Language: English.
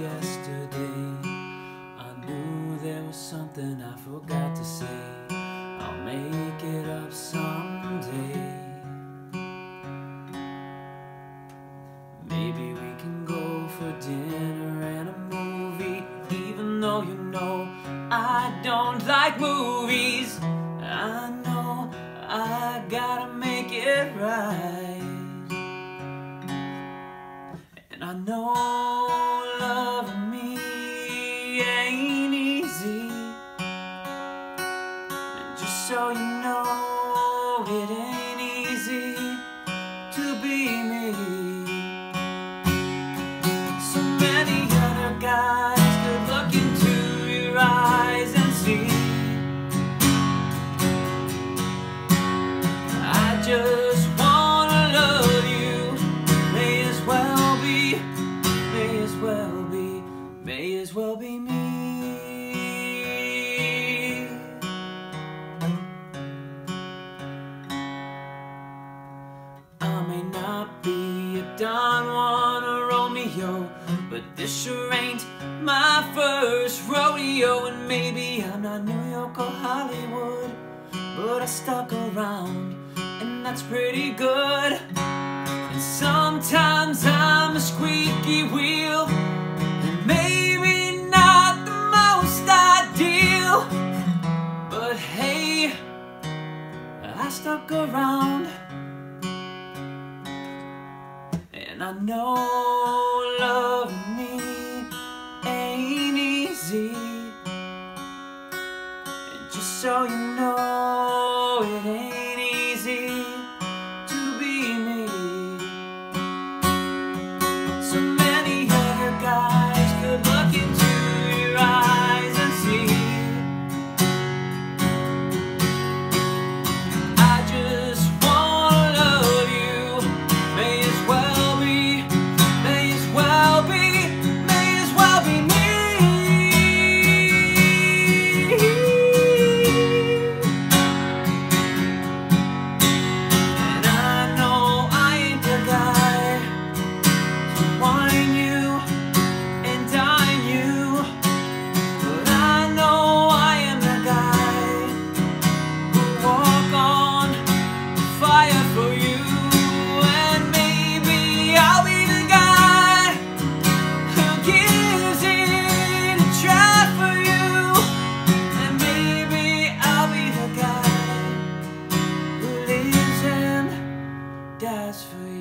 yesterday. I knew there was something I forgot to say. I'll make it up someday. Maybe we can go for dinner and a movie, even though you know I don't like movies. I know I gotta make it right, and I know loving me ain't easy. And just so you know, it ain't easy to be me. So many other guys could look into your eyes and see I just wanna love you. May as well be, may as well be, may as well be me. I may not be a Don Juan or Romeo, but this sure ain't my first rodeo. And maybe I'm not New York or Hollywood, but I stuck around, and that's pretty good. And sometimes I'm a squeaky wheel, and maybe not the most ideal, but hey, I stuck around. And I know loving me ain't easy. And just so you know, it ain't easy to be me. So many other guys could look into your eyes and see I just wanna love you. May as well be, may as well be, may as well be me. And I know I ain't the guy to wine you and dine you, but I know I am the guy who walk on fire for you. And maybe I'll be the guy who gives it a try for you. And maybe I'll be the guy who lives and dies for you.